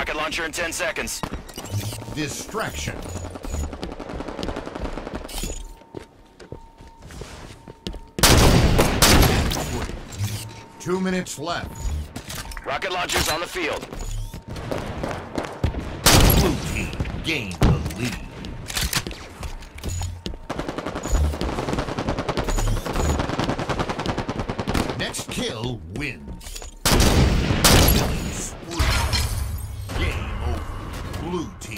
rocket launcher in 10 seconds. Distraction. Victory. 2 minutes left. Rocket launchers on the field. Blue team gain the lead. Next kill wins. Killing spree. Game over. Blue team.